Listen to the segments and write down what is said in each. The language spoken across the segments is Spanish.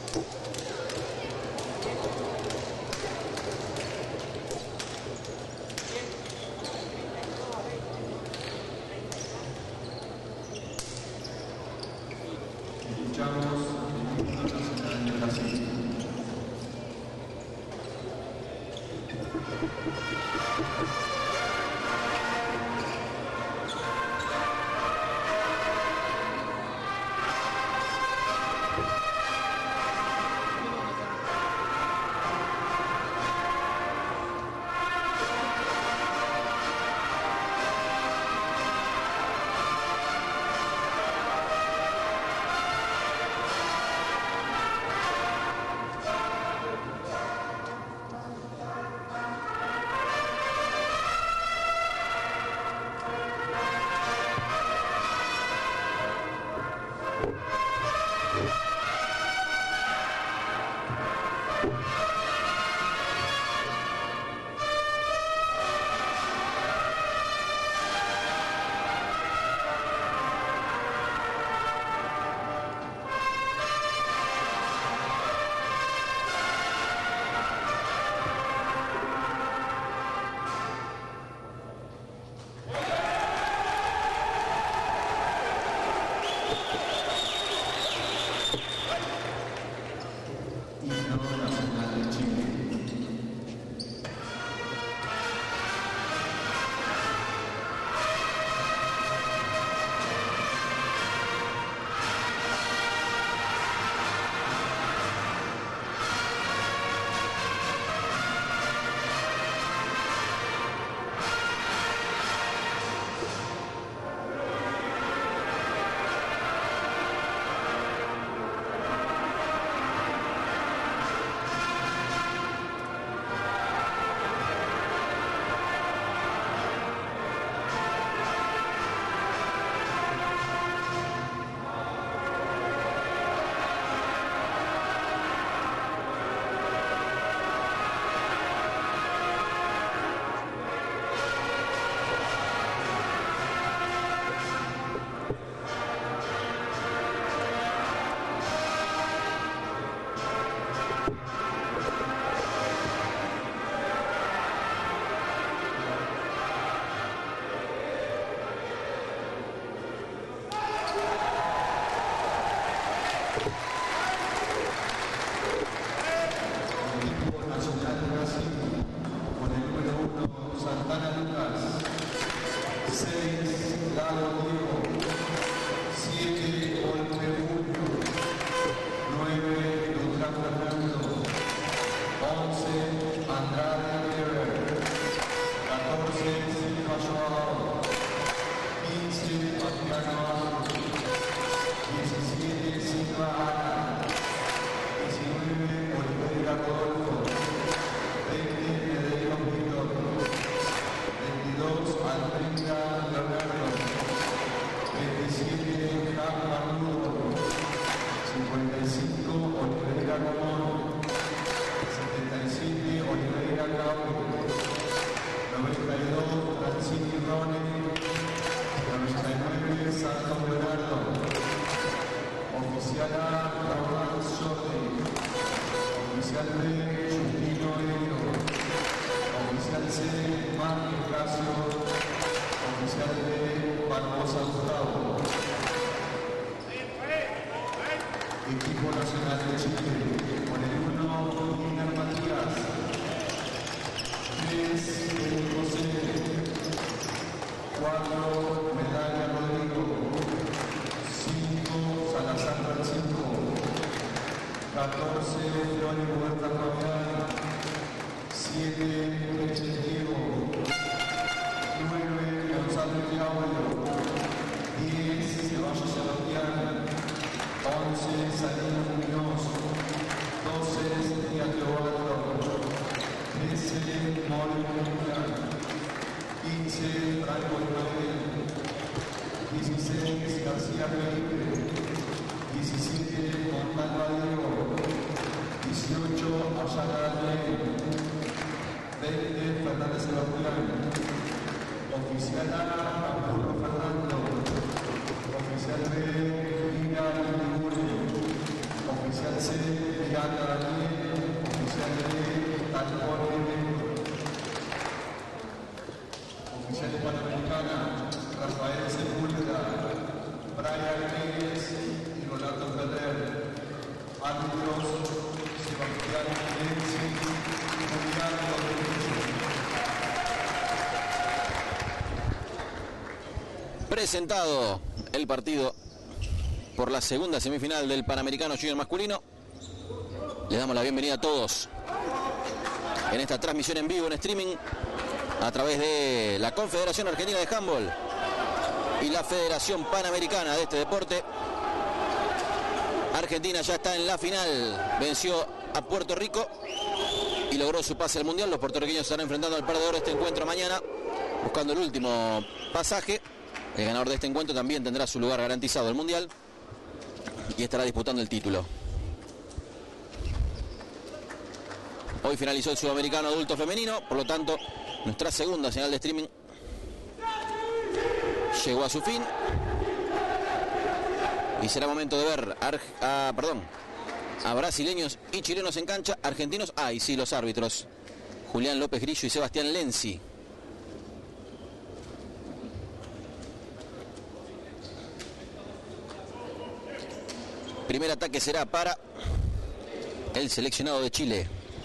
Escuchamos el himno nacional de Brasil. Equipo Nacional de Chile, con el 1, Gina Matías, 3, José, 4, Medalla Rodrigo, 5, Salazar Francisco, 14, Flori Huerta Fabián, 7, Leche Diego, 9, Gonzalo Claudio, 10, Ceballos Sebastián, 11, Salino Muñoz, 12, Cecilia Teobaldo, 13, Mori Muñoz, 15, Franco Imanuel, 16, García Felipe, 17, Montalva Diego, 18, Ayala Daniel, 20, Fernández Sebastián, oficial A, Arturo Fernando, oficial B, Gina Liguri, oficial C, Oficial Panamericana, Rafael Sepúlveda, Brian Reyes y Rolando Ferrer. Árbitros, Sebastián Lenzi y Julián Rodríguez. Presentado el partido por la segunda semifinal del Panamericano Junior masculino. Le damos la bienvenida a todos en esta transmisión en vivo, en streaming, a través de la Confederación Argentina de Handball y la Federación Panamericana de este deporte. Argentina ya está en la final, venció a Puerto Rico y logró su pase al Mundial. Los puertorriqueños se estarán enfrentando al perdedor de este encuentro mañana, buscando el último pasaje. El ganador de este encuentro también tendrá su lugar garantizado al Mundial y estará disputando el título. Hoy finalizó el Sudamericano Adulto Femenino, por lo tanto, nuestra segunda señal de streaming llegó a su fin. Y será momento de ver a brasileños y chilenos en cancha, argentinos, y sí, los árbitros, Julián López Grillo y Sebastián Lenzi. Primer ataque será para el seleccionado de Chile.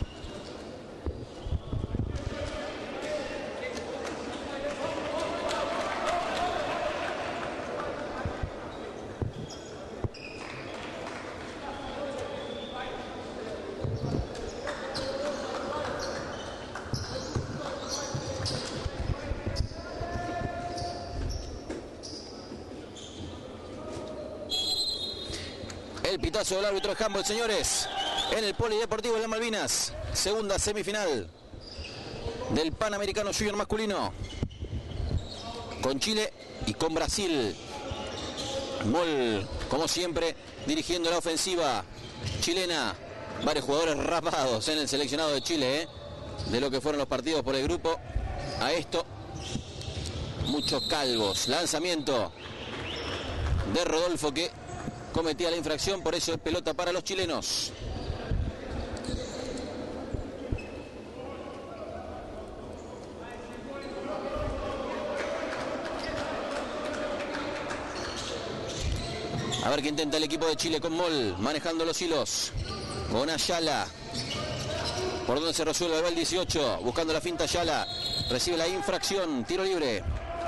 El pitazo del árbitro de handball, señores, en el Polideportivo de las Malvinas. Segunda semifinal del Panamericano Junior masculino, con Chile y con Brasil. Moll, como siempre, dirigiendo la ofensiva chilena. Varios jugadores rapados en el seleccionado de Chile, de lo que fueron los partidos por el grupo a esto. Muchos calvos. Lanzamiento de Rodolfo, que cometía la infracción, por eso es pelota para los chilenos. A ver qué intenta el equipo de Chile con Moll, manejando los hilos. Con Ayala. Por donde se resuelve el 18, buscando la finta Ayala. Recibe la infracción, tiro libre.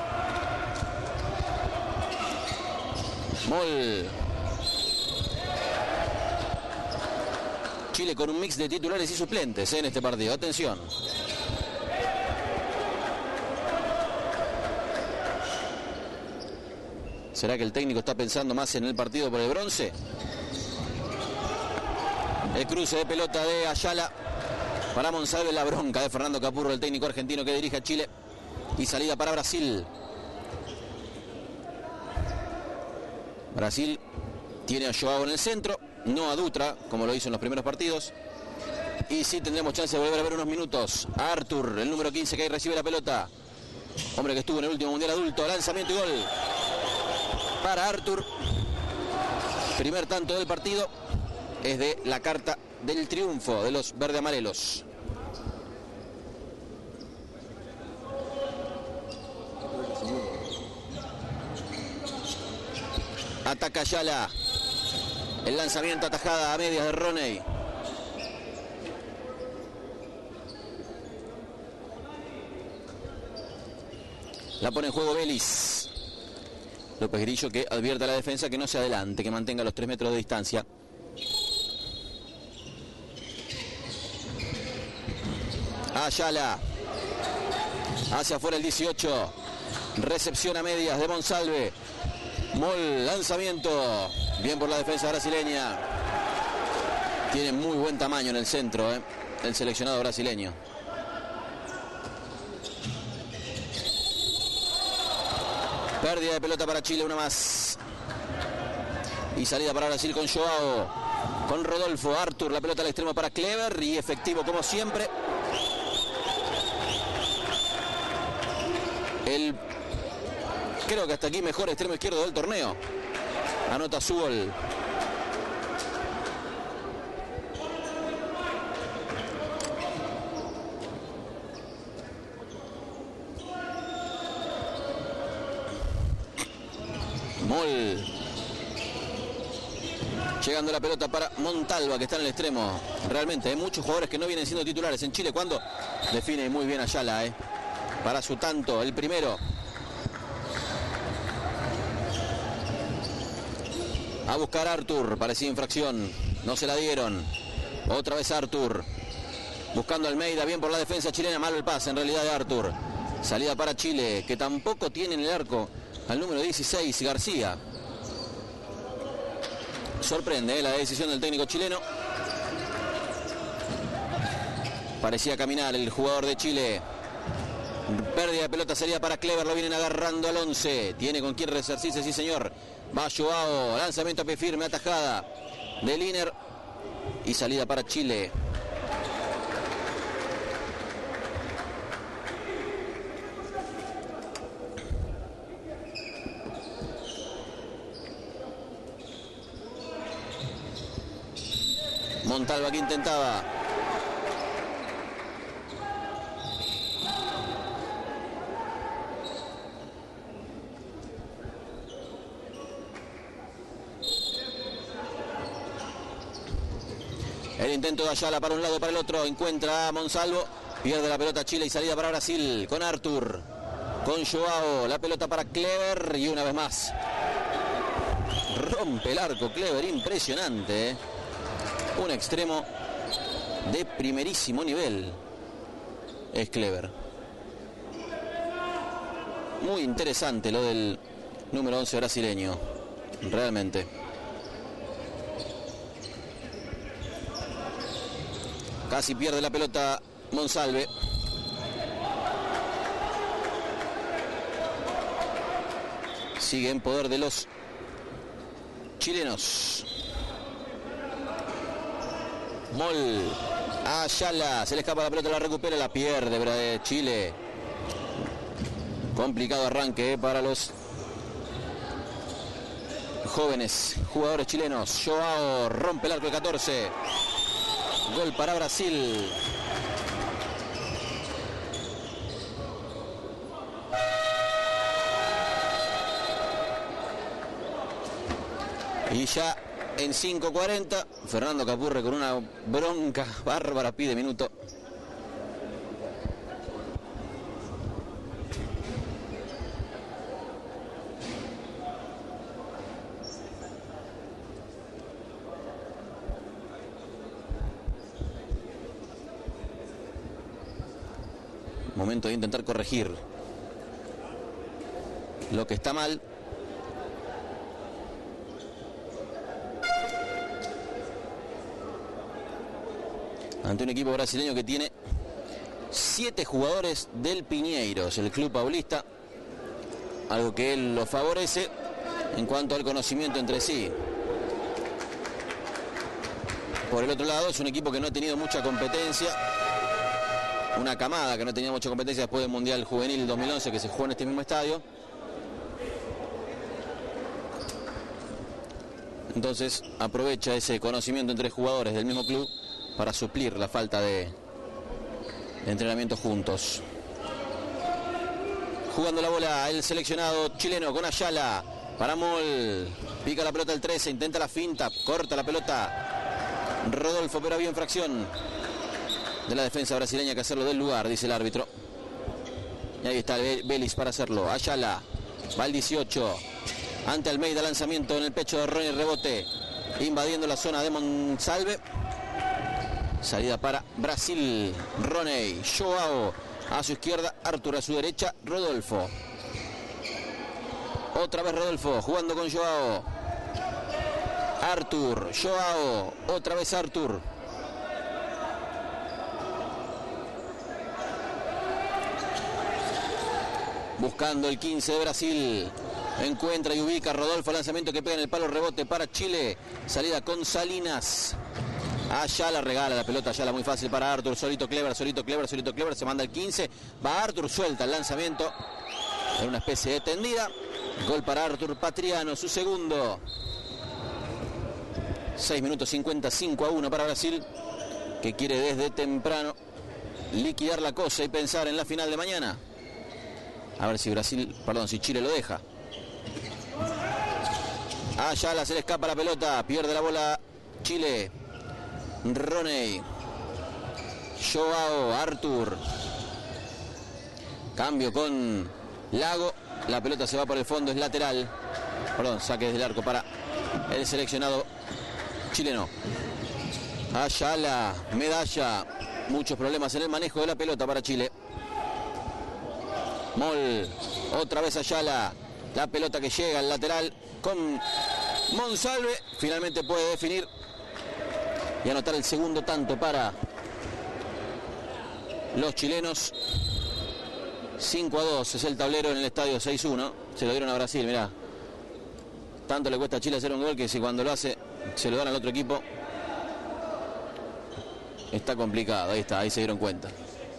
Moll. Chile con un mix de titulares y suplentes en este partido. Atención. ¿Será que el técnico está pensando más en el partido por el bronce? El cruce de pelota de Ayala para Monsalve, la bronca de Fernando Capurro, el técnico argentino que dirige a Chile. Y salida para Brasil. Brasil tiene a Joao en el centro, no a Dutra, como lo hizo en los primeros partidos. Y sí tendremos chance de volver a ver unos minutos a Artur, el número 15, que ahí recibe la pelota. Hombre que estuvo en el último Mundial Adulto. Lanzamiento y gol para Artur. Primer tanto del partido es de la carta del triunfo de los verde amarelos. Ataca Ayala. El lanzamiento atajada a medias de Roney. La pone en juego Vélez. López Grillo, que advierte a la defensa que no se adelante, que mantenga los 3 metros de distancia. Ayala. Hacia afuera el 18. Recepción a medias de Monsalve. Moll, lanzamiento. Bien por la defensa brasileña. Tiene muy buen tamaño en el centro, el seleccionado brasileño. Pérdida de pelota para Chile, una más. Y salida para Brasil con Joao. Con Rodolfo. Artur, la pelota al extremo para Clever. Y efectivo como siempre. Creo que hasta aquí mejor extremo izquierdo del torneo. Anota su gol. Mol. Llegando la pelota para Montalva, que está en el extremo. Realmente hay muchos jugadores que no vienen siendo titulares en Chile cuando define muy bien Ayala, para su tanto, el primero. A buscar Artur, parecía infracción, no se la dieron. Otra vez Artur, buscando a Almeida, bien por la defensa chilena, malo el pase en realidad de Artur. Salida para Chile, que tampoco tiene en el arco al número 16, García. Sorprende la decisión del técnico chileno. Parecía caminar el jugador de Chile. Pérdida de pelota, salida para Clever, lo vienen agarrando al 11. Tiene con quien resarcirse, sí señor. Va Joao, lanzamiento a pie firme, atajada de Liner. Y salida para Chile. Montalva que intentaba. El intento de Ayala para un lado, para el otro. Encuentra a Monsalvo. Pierde la pelota Chile y salida para Brasil. Con Artur. Con Joao. La pelota para Clever. Y una vez más. Rompe el arco Clever. Impresionante. Un extremo de primerísimo nivel. Es Clever. Muy interesante lo del número 11 brasileño. Realmente. Casi pierde la pelota Monsalve. Sigue en poder de los chilenos. Mol. Ayala. Se le escapa la pelota, la recupera, la pierde Chile. Complicado arranque para los jóvenes jugadores chilenos. Joao rompe el arco de 14. Gol para Brasil. Y ya en 5:40, Fernando Capurre con una bronca bárbara pide minuto. Momento de intentar corregir lo que está mal. Ante un equipo brasileño que tiene 7 jugadores del Pinheiros, el club paulista, algo que él lo favorece en cuanto al conocimiento entre sí. Por el otro lado, es un equipo que no ha tenido mucha competencia, una camada que no tenía mucha competencia después del Mundial Juvenil 2011 que se jugó en este mismo estadio. Entonces aprovecha ese conocimiento entre jugadores del mismo club para suplir la falta de entrenamiento juntos. Jugando la bola el seleccionado chileno con Ayala para Mol. Pica la pelota el 13, intenta la finta, corta la pelota Rodolfo, pero había infracción de la defensa brasileña que hacerlo del lugar, dice el árbitro. Y ahí está Vélez para hacerlo. Ayala va al 18. Ante Almeida, lanzamiento en el pecho de Ronnie, rebote. Invadiendo la zona de Monsalve. Salida para Brasil. Ronnie, Joao a su izquierda, Artur a su derecha, Rodolfo. Otra vez Rodolfo jugando con Joao. Artur, Joao, otra vez Artur. Buscando el 15 de Brasil. Encuentra y ubica Rodolfo, lanzamiento que pega en el palo, rebote para Chile. Salida con Salinas. Ayala regala la pelota, Ayala muy fácil para Artur. Solito Clever, solito Clever, solito Clever. Se manda el 15. Va Artur, suelta el lanzamiento. En una especie de tendida. Gol para Artur Patriano, su segundo. 6 minutos 50, 5-1 para Brasil, que quiere desde temprano liquidar la cosa y pensar en la final de mañana. A ver si si Chile lo deja. Ayala se le escapa la pelota. Pierde la bola Chile. Roney. Joao. Artur. Cambio con Lago. La pelota se va por el fondo. Es lateral. Perdón, saque desde el arco para el seleccionado chileno. Ayala. Medalla. Muchos problemas en el manejo de la pelota para Chile. Moll. Otra vez Ayala. La pelota que llega al lateral con Monsalve. Finalmente puede definir y anotar el segundo tanto para los chilenos. 5-2 es el tablero en el estadio. 6-1. Se lo dieron a Brasil, mirá. Tanto le cuesta a Chile hacer un gol que si cuando lo hace se lo dan al otro equipo. Está complicado. Ahí está, ahí se dieron cuenta.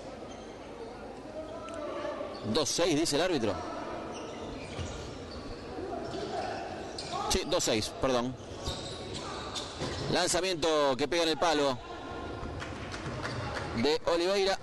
2-6 dice el árbitro. Sí, 2-6, perdón. Lanzamiento que pega en el palo de Oliveira.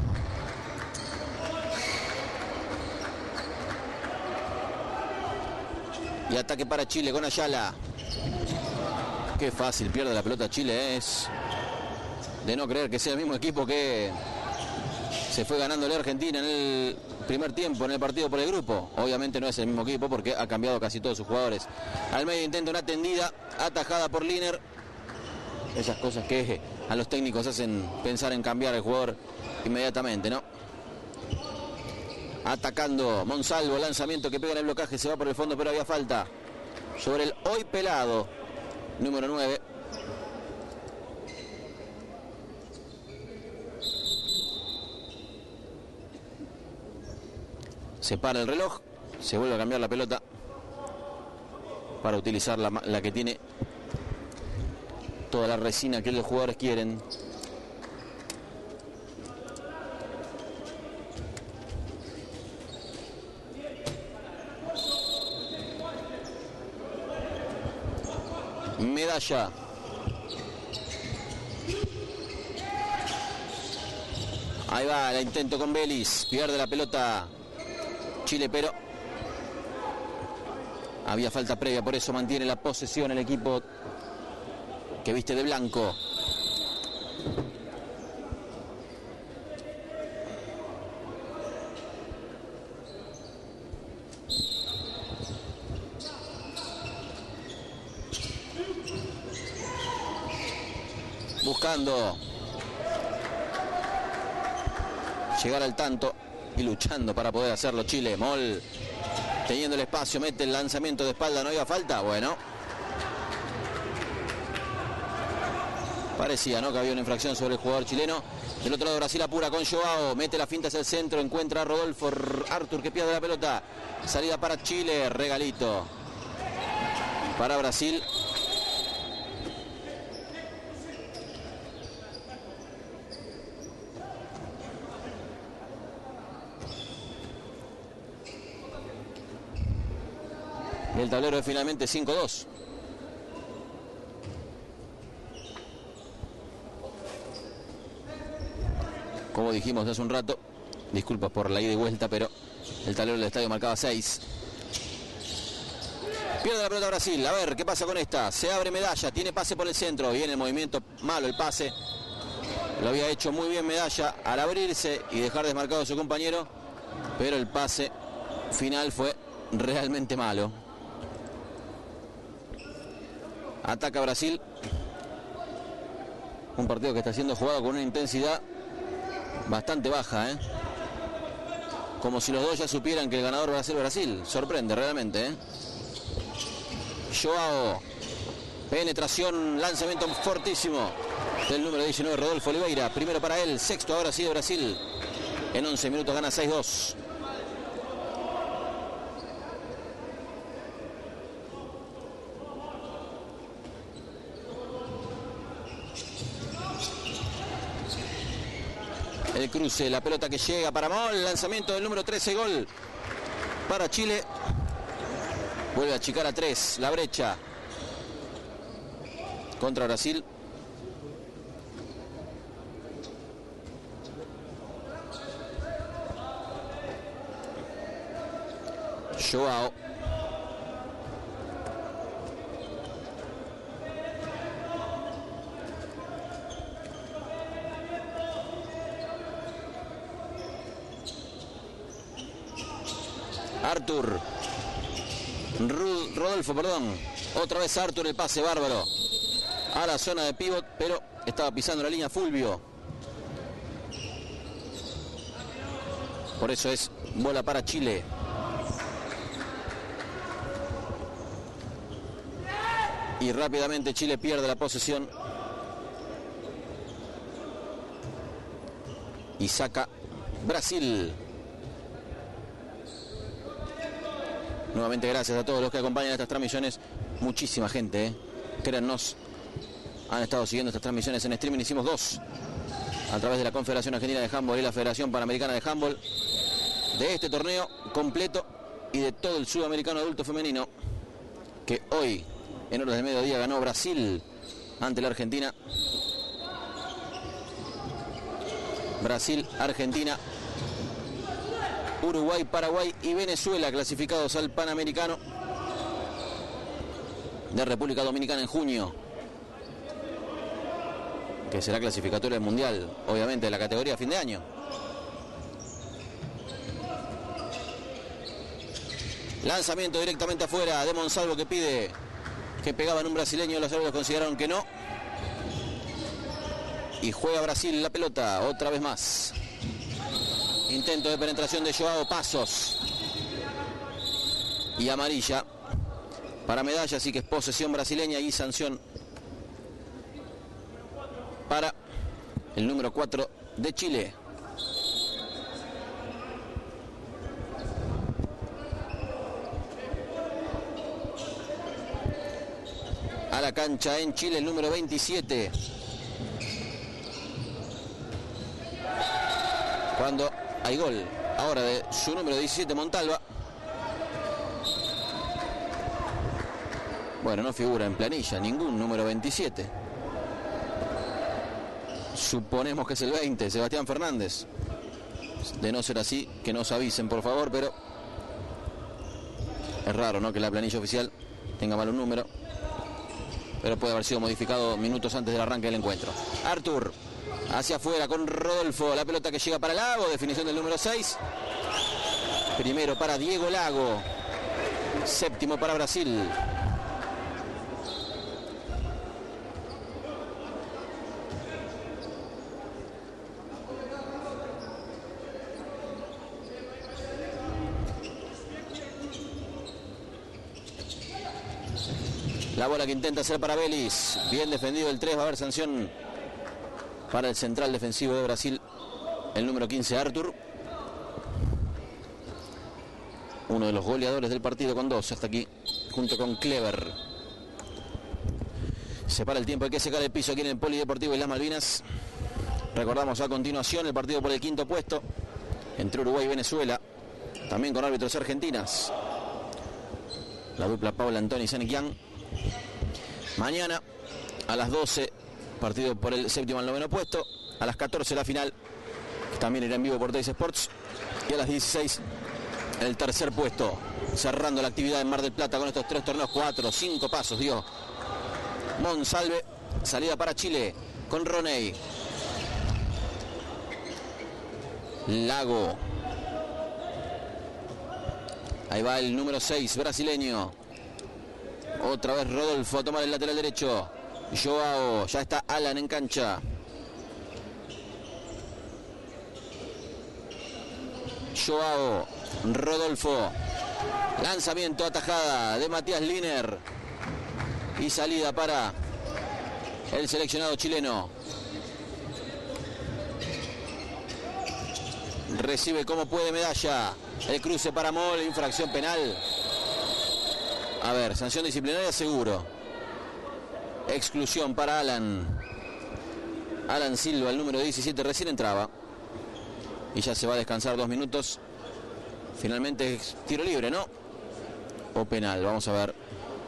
Y ataque para Chile con Ayala. Qué fácil pierde la pelota Chile. Es de no creer que sea el mismo equipo que se fue ganándole a Argentina en el primer tiempo en el partido por el grupo. Obviamente no es el mismo equipo porque ha cambiado casi todos sus jugadores. Al medio intenta una tendida atajada por Liner. Esas cosas que a los técnicos hacen pensar en cambiar el jugador inmediatamente, ¿no? Atacando Monsalvo, lanzamiento que pega en el blocaje, se va por el fondo, pero había falta sobre el hoy pelado, número 9. Se para el reloj, se vuelve a cambiar la pelota para utilizar la que tiene toda la resina que los jugadores quieren. Medalla. Ahí va el intento con Vélez. Pierde la pelota Chile, pero había falta previa, por eso mantiene la posesión el equipo que viste de blanco. Buscando llegar al tanto y luchando para poder hacerlo Chile. Moll teniendo el espacio, mete el lanzamiento de espalda, no había falta. Bueno, parecía, ¿no?, que había una infracción sobre el jugador chileno. Del otro lado Brasil apura con Joao, mete la finta hacia el centro, encuentra a Rodolfo Artur que pierde la pelota. Salida para Chile, regalito para Brasil. El tablero es finalmente 5-2. Como dijimos hace un rato, disculpas por la ida y vuelta, pero el tablero del estadio marcaba 6. Pierde la pelota Brasil. A ver, ¿qué pasa con esta? Se abre Medalla, tiene pase por el centro. Viene el movimiento malo, el pase. Lo había hecho muy bien Medalla al abrirse y dejar desmarcado a su compañero. Pero el pase final fue realmente malo. Ataca Brasil. Un partido que está siendo jugado con una intensidad bastante baja, ¿eh? Como si los dos ya supieran que el ganador va a ser Brasil. Sorprende realmente, ¿eh? Joao. Penetración, lanzamiento fortísimo del número 19, Rodolfo Oliveira. Primero para él, sexto ahora sí de Brasil. En 11 minutos gana 6-2. El cruce, la pelota que llega para Moll, lanzamiento del número 13, gol para Chile. Vuelve a achicar a 3, la brecha contra Brasil. Joao. Arthur. Rodolfo, perdón. Otra vez Arthur, el pase bárbaro a la zona de pívot, pero estaba pisando la línea Fulvio. Por eso es bola para Chile. Y rápidamente Chile pierde la posesión. Y saca Brasil. Nuevamente gracias a todos los que acompañan estas transmisiones. Muchísima gente, créannos, han estado siguiendo estas transmisiones en streaming. Hicimos 2 a través de la Confederación Argentina de Handball y la Federación Panamericana de Handball, de este torneo completo y de todo el sudamericano adulto femenino, que hoy en horas del mediodía ganó Brasil ante la Argentina. Brasil, Argentina, Uruguay, Paraguay y Venezuela clasificados al Panamericano de República Dominicana en junio, que será clasificatoria del Mundial, obviamente, de la categoría fin de año. Lanzamiento directamente afuera de Monsalvo, que pide que pegaba en un brasileño. Los árbitros consideraron que no. Y juega Brasil la pelota otra vez más. Intento de penetración de Joao Pasos. Y amarilla para medalla, así que es posesión brasileña y sanción para el número 4 de Chile. A la cancha en Chile el número 27. Cuando hay gol ahora de su número 17, Montalva. Bueno, no figura en planilla ningún número 27. Suponemos que es el 20, Sebastián Fernández. De no ser así, que nos avisen, por favor, pero es raro, ¿no?, que la planilla oficial tenga mal un número. Pero puede haber sido modificado minutos antes del arranque del encuentro. Arthur hacia afuera con Rodolfo. La pelota que llega para Lago. Definición del número 6. Primero para Diego Lago. Séptimo para Brasil. La bola que intenta hacer para Vélez. Bien defendido el 3. Va a haber sanción para el central defensivo de Brasil, el número 15, Arthur. Uno de los goleadores del partido con 2 hasta aquí, junto con Clever. Se para el tiempo, hay que secar el piso aquí en el Polideportivo Islas Malvinas. Recordamos a continuación el partido por el 5º puesto entre Uruguay y Venezuela, también con árbitros argentinas. La dupla Paula Antoni y Saniquian. Mañana a las 12, partido por el 7º al 9º puesto. A las 14 la final, que también irá en vivo por Teis Sports. Y a las 16 el 3er puesto, cerrando la actividad en Mar del Plata con estos 3 torneos. 4, 5 pasos dio Monsalve. Salida para Chile con Roney. Lago. Ahí va el número 6 brasileño. Otra vez Rodolfo a tomar el lateral derecho. Joao, ya está Alan en cancha. Joao, Rodolfo. Lanzamiento, atajada de Matías Liner. Y salida para el seleccionado chileno. Recibe como puede medalla. El cruce para Moll, infracción penal. A ver, sanción disciplinaria seguro. Exclusión para Alan Silva, el número 17, recién entraba. Y ya se va a descansar 2 minutos. Finalmente es tiro libre, ¿no? O penal, vamos a ver.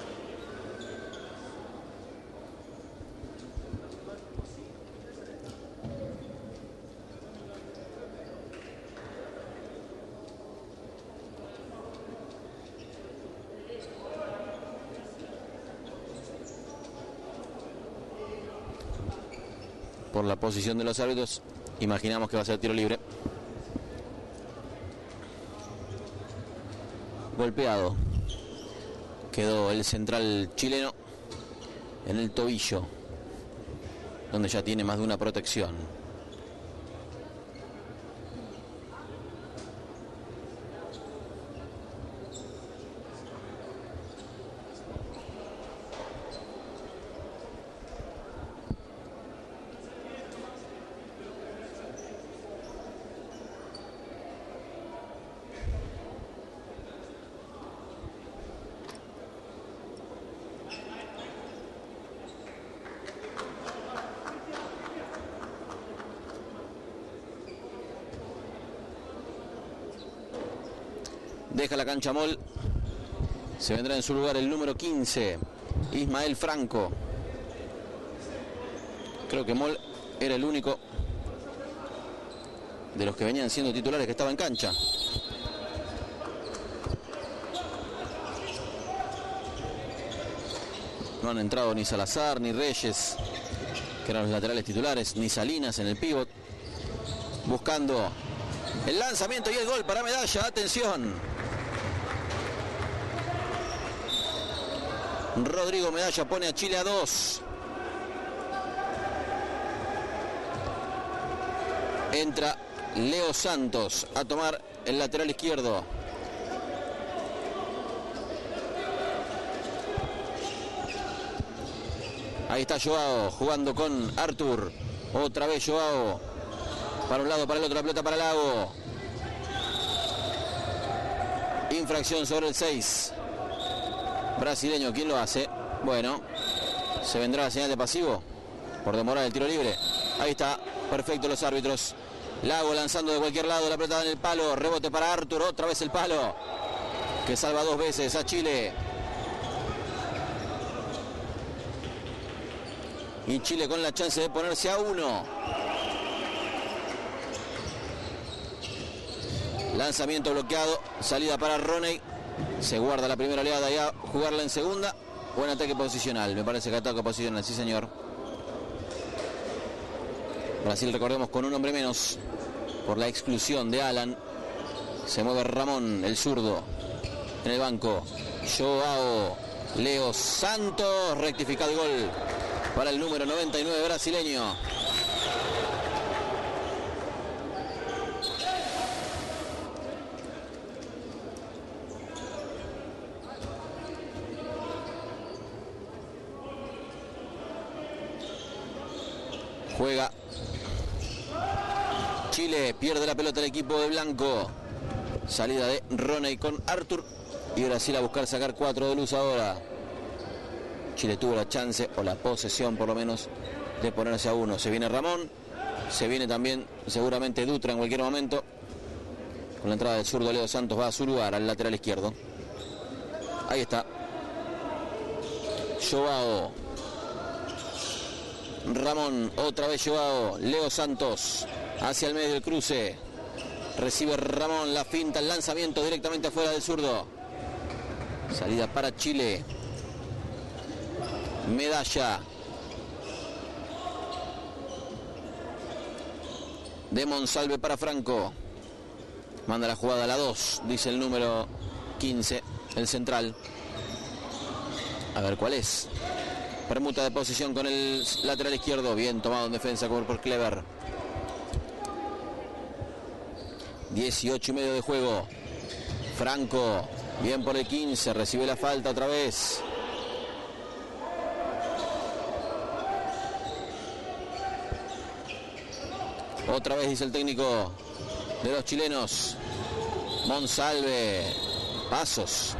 Por la posición de los árbitros, imaginamos que va a ser tiro libre. golpeado quedó el central chileno en el tobillo, donde ya tiene más de una protección. Deja la cancha Moll. Se vendrá en su lugar el número 15, Ismael Franco. Creo que Moll era el único de los que venían siendo titulares que estaba en cancha. No han entrado ni Salazar ni Reyes, que eran los laterales titulares, ni Salinas en el pívot. Buscando el lanzamiento y el gol para Medalla. Atención. Rodrigo Medalla pone a Chile a 2. Entra Leo Santos a tomar el lateral izquierdo. Ahí está Joao jugando con Artur. Otra vez Joao. Para un lado, para el otro, la pelota para Lago. Infracción sobre el 6. Brasileño, ¿quién lo hace? Bueno, se vendrá la señal de pasivo por demorar el tiro libre. Ahí está, perfecto los árbitros. Lago lanzando de cualquier lado, la pelota en el palo, rebote para Artur, otra vez el palo, que salva 2 veces a Chile. Y Chile con la chance de ponerse a 1. Lanzamiento bloqueado, salida para Roney. Se guarda la primera oleada y a jugarla en segunda. Buen ataque posicional, me parece que ataque posicional, sí señor. Brasil, recordemos, con un hombre menos por la exclusión de Alan. Se mueve Ramón, el zurdo, en el banco. Joao, Leo Santos, rectifica el gol para el número 99 brasileño. Juega Chile, pierde la pelota el equipo de blanco. Salida de Roney con Artur. Y Brasil a buscar sacar 4 de luz ahora. Chile tuvo la chance, o la posesión por lo menos, de ponerse a 1. Se viene Ramón. Se viene también seguramente Dutra en cualquier momento. Con la entrada del zurdo Leo Santos va a su lugar, al lateral izquierdo. Ahí está Joao. Ramón, otra vez Joao, Leo Santos, hacia el medio del cruce. Recibe Ramón, la finta, el lanzamiento directamente afuera del zurdo. Salida para Chile. Medalla. De Monsalve para Franco. Manda la jugada a la 2, dice el número 15, el central. A ver cuál es. Permuta de posición con el lateral izquierdo. Bien tomado en defensa por Clever. 18 y medio de juego. Franco. Bien por el 15. Recibe la falta otra vez. Otra vez dice el técnico de los chilenos. Monsalve. Pasos.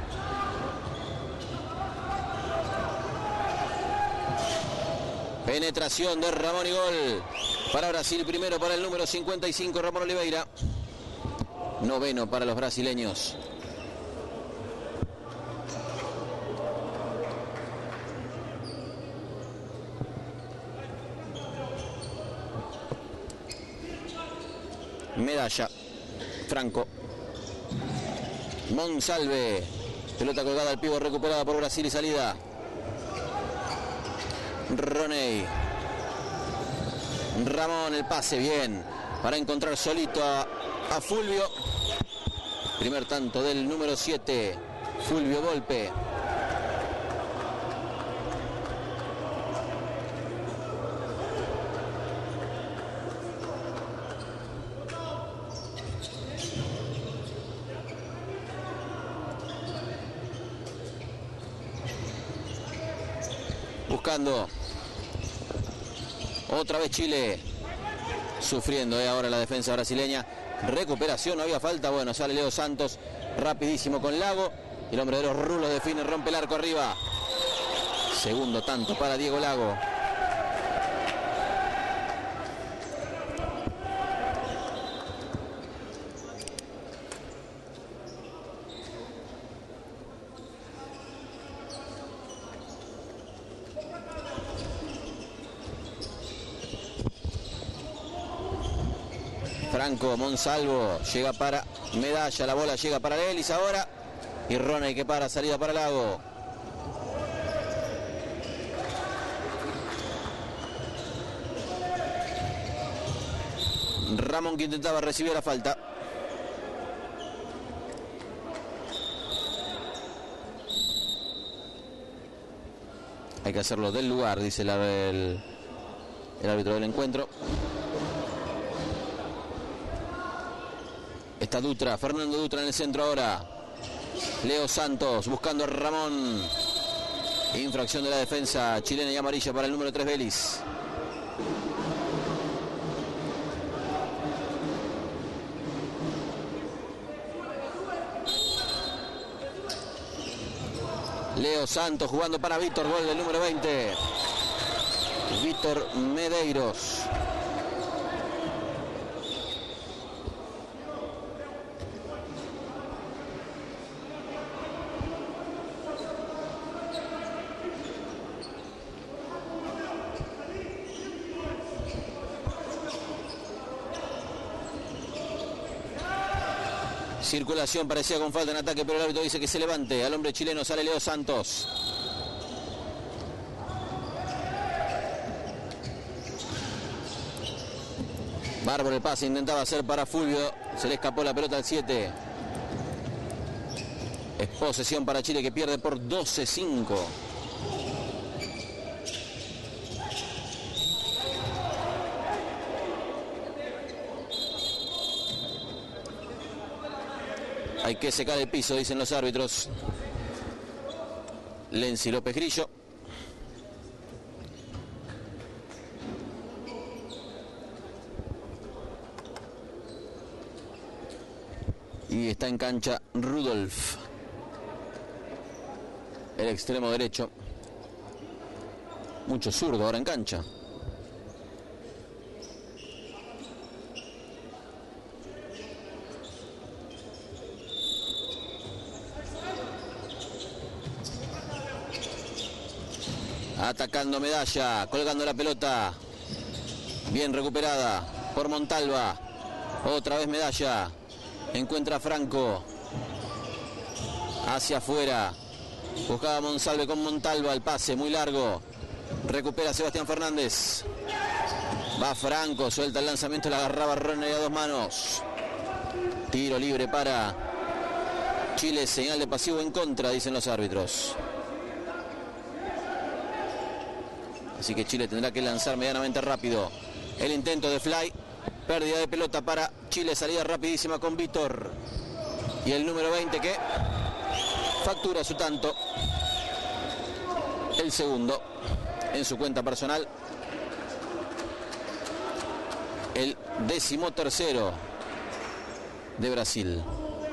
Penetración de Ramón y gol para Brasil. Primero para el número 55, Ramón Oliveira. Noveno para los brasileños. Medalla. Franco. Monsalve. Pelota colgada al pivo, recuperada por Brasil y salida. Roney. Ramón, el pase bien para encontrar solito a Fulvio. Primer tanto del número 7, Fulvio Volpe. Buscando. Otra vez Chile. Sufriendo ahora la defensa brasileña. Recuperación, no había falta. Bueno, sale Leo Santos rapidísimo con Lago. Y el hombre de los rulos define, rompe el arco arriba. Segundo tanto para Diego Lago. Franco Monsalvo llega para Medalla, la bola llega para Lelis ahora. Y Roney que para, salida para Lago. Ramón que intentaba recibir la falta. Hay que hacerlo del lugar, dice el árbitro del encuentro. Está Dutra, Fernando Dutra en el centro ahora. Leo Santos buscando a Ramón. Infracción de la defensa chilena y amarilla para el número 3 Vélez. Leo Santos jugando para Víctor, gol del número 20. Víctor Medeiros. Circulación, parecía con falta en ataque, pero el árbitro dice que se levante. Al hombre chileno sale Leo Santos. Bárbaro el pase, intentaba hacer para Fulvio. Se le escapó la pelota al 7. Es posesión para Chile que pierde por 12-5. Hay que secar el piso, dicen los árbitros. Lenzi López Grillo. Y está en cancha Rudolf, el extremo derecho. Mucho zurdo ahora en cancha. Atacando Medalla, colgando la pelota. Bien recuperada por Montalva. Otra vez Medalla. Encuentra a Franco. Hacia afuera. Buscaba Monsalve con Montalva. El pase muy largo. Recupera Sebastián Fernández. Va Franco. Suelta el lanzamiento. La agarraba Roney a dos manos. Tiro libre para Chile. Señal de pasivo en contra, dicen los árbitros. Así que Chile tendrá que lanzar medianamente rápido. El intento de Fly. Pérdida de pelota para Chile. Salida rapidísima con Víctor. Y el número 20 que factura su tanto. El segundo en su cuenta personal. El 13º de Brasil.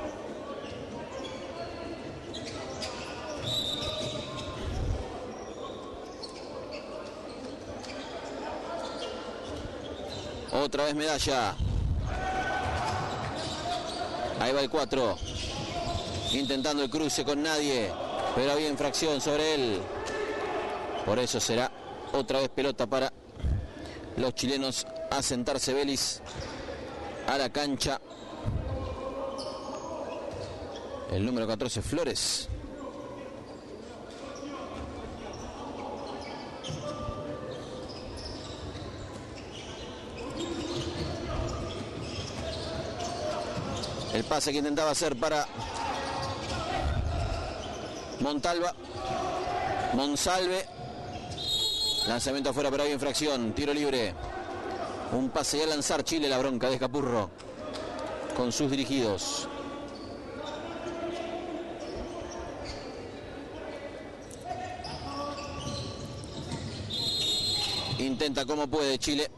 Otra vez Medalla. Ahí va el 4. Intentando el cruce con nadie. Pero había infracción sobre él. Por eso será otra vez pelota para los chilenos. A sentarse Vélez a la cancha. El número 14 Flores. El pase que intentaba hacer para Montalva. Monsalve. Lanzamiento afuera, pero hay infracción. Tiro libre. Un pase y a lanzar Chile. La bronca de Escapurro con sus dirigidos. Intenta como puede Chile.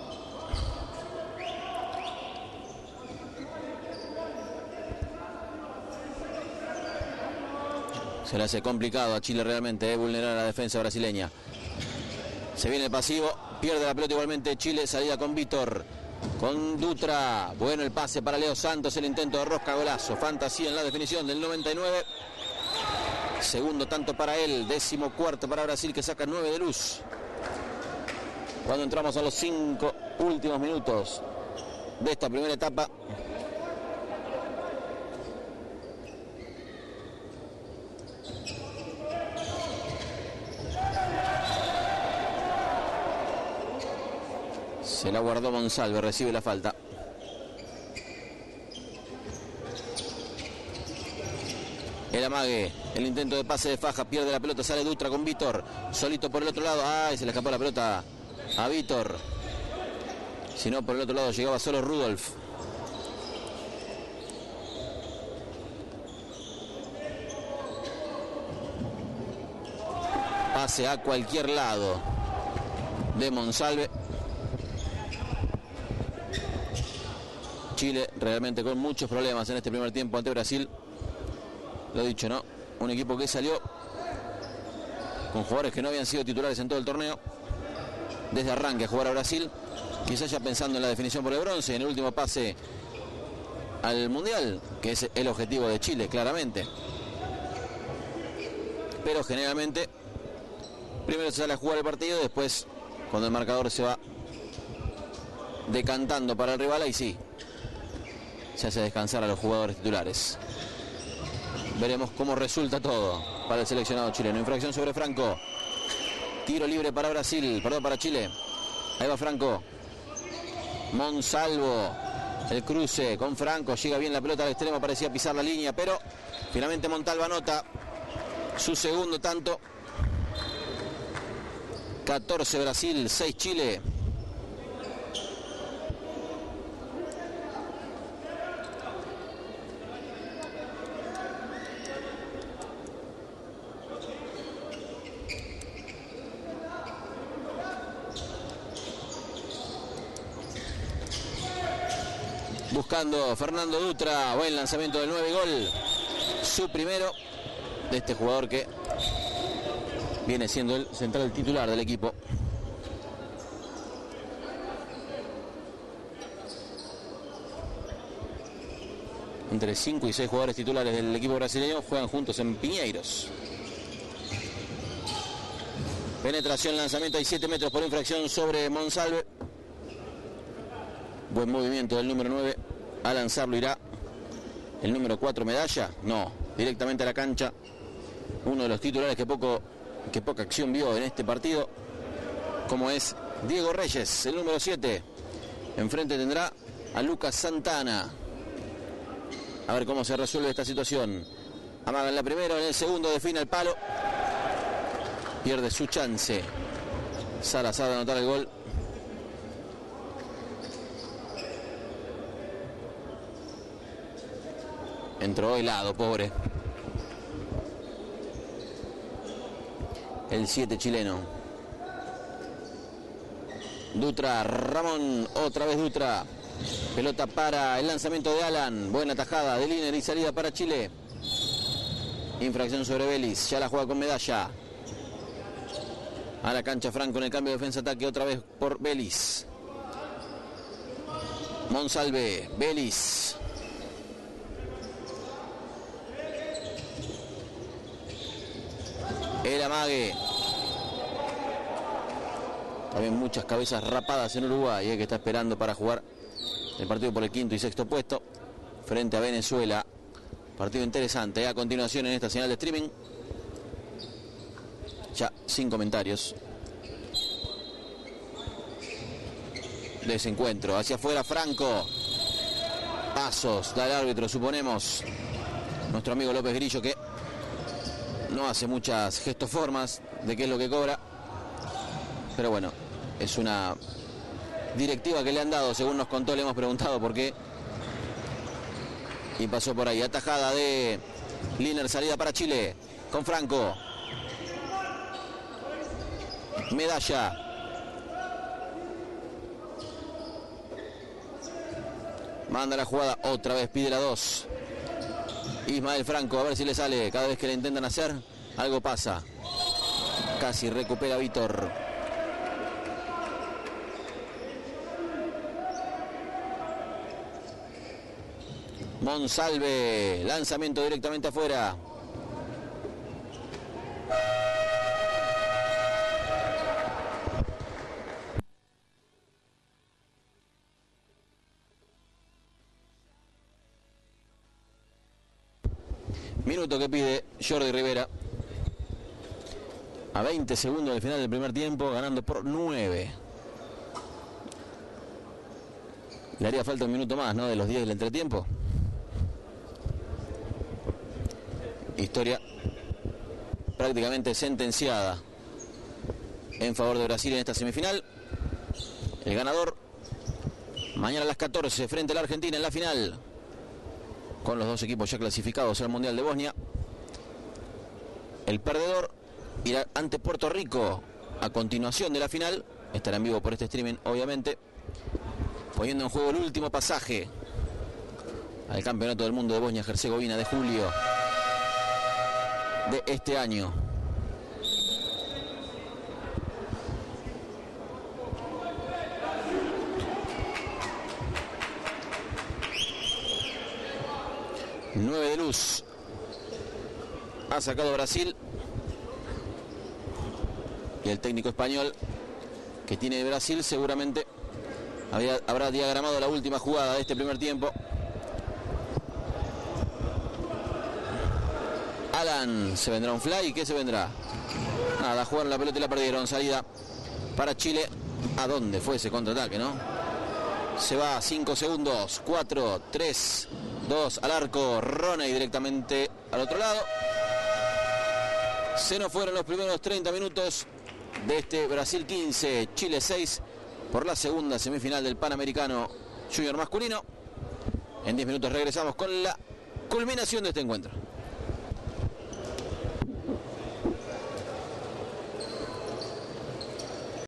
Se le hace complicado a Chile realmente vulnerar a la defensa brasileña. Se viene el pasivo, pierde la pelota igualmente Chile, salida con Vítor, con Dutra. Bueno el pase para Leo Santos, el intento de rosca, golazo. Fantasía en la definición del 99. Segundo tanto para él, 14º para Brasil, que saca 9 de luz. Cuando entramos a los 5 últimos minutos de esta primera etapa. Se la guardó Monsalve, recibe la falta. El amague, el intento de pase de Faja, pierde la pelota, sale Dutra con Vítor, solito por el otro lado. ¡Ay! Se le escapó la pelota a Vítor. Si no, por el otro lado llegaba solo Rudolf. Pase a cualquier lado de Monsalve. Chile realmente con muchos problemas en este primer tiempo ante Brasil. Lo dicho, ¿no? Un equipo que salió con jugadores que no habían sido titulares en todo el torneo. Desde arranque a jugar a Brasil. Quizás ya pensando en la definición por el bronce, en el último pase al Mundial, que es el objetivo de Chile, claramente. Pero generalmente, primero se sale a jugar el partido, después, cuando el marcador se va decantando para el rival, ahí sí se hace descansar a los jugadores titulares. Veremos cómo resulta todo para el seleccionado chileno. Infracción sobre Franco. Tiro libre para Brasil, perdón, para Chile. Ahí va Franco. Monsalvo. El cruce con Franco. Llega bien la pelota al extremo, parecía pisar la línea, pero finalmente Montalva anota su segundo tanto. 14 Brasil, 6 Chile. Buscando Fernando Dutra, buen lanzamiento del 9, gol. Su primero de este jugador que viene siendo el central titular del equipo. Entre 5 y 6 jugadores titulares del equipo brasileño juegan juntos en Piñeiros. Penetración, lanzamiento, hay 7 metros por infracción sobre Monsalve. Buen movimiento del número 9. A lanzarlo irá el número 4, Medalla. No, directamente a la cancha. Uno de los titulares que poca acción vio en este partido, como es Diego Reyes, el número 7. Enfrente tendrá a Lucas Santana. A ver cómo se resuelve esta situación. Amaga en la primera, en el segundo define el palo. Pierde su chance Salazar de anotar el gol. Entró helado, pobre. El 7 chileno. Dutra, Ramón, otra vez Dutra. Pelota para el lanzamiento de Alan. Buena tajada de Liner y salida para Chile. Infracción sobre Vélez. Ya la juega con Medalla. A la cancha Franco en el cambio de defensa-ataque otra vez por Vélez. Monsalve, Vélez. El amague. También muchas cabezas rapadas en Uruguay, que está esperando para jugar el partido por el 5º y 6º puesto frente a Venezuela. Partido interesante. A continuación en esta señal de streaming. Ya sin comentarios de ese encuentro. Hacia afuera Franco. Pasos da el árbitro, suponemos. Nuestro amigo López Grillo, que no hace muchas gestoformas de qué es lo que cobra, pero bueno, es una directiva que le han dado, según nos contó, le hemos preguntado por qué, y pasó por ahí. Atajada de Liner, salida para Chile con Franco. Medalla. Manda la jugada, otra vez pide la 2. Ismael Franco, a ver si le sale. Cada vez que le intentan hacer, algo pasa. Casi recupera Vítor. Monsalve, lanzamiento directamente afuera. Minuto que pide Jordi Rivera. A 20 segundos del final del primer tiempo, ganando por 9. Le haría falta un minuto más, ¿no? De los 10 del entretiempo. Historia prácticamente sentenciada en favor de Brasil en esta semifinal. El ganador mañana a las 14 frente a la Argentina en la final, con los dos equipos ya clasificados al Mundial de Bosnia. El perdedor irá ante Puerto Rico a continuación de la final. Estará en vivo por este streaming, obviamente, poniendo en juego el último pasaje al Campeonato del Mundo de Bosnia-Herzegovina de julio de este año. Nueve de luz ha sacado Brasil, y el técnico español que tiene Brasil seguramente habrá diagramado la última jugada de este primer tiempo. Alan, ¿se vendrá un fly? ¿Qué se vendrá? Nada, jugaron la pelota y la perdieron. Salida para Chile. ¿A dónde fue ese contraataque, no? Se va, 5 segundos, 4, 3, 2, al arco. Roney directamente al otro lado. Se nos fueron los primeros 30 minutos de este Brasil 15, Chile 6, por la segunda semifinal del Panamericano Junior masculino. En 10 minutos regresamos con la culminación de este encuentro.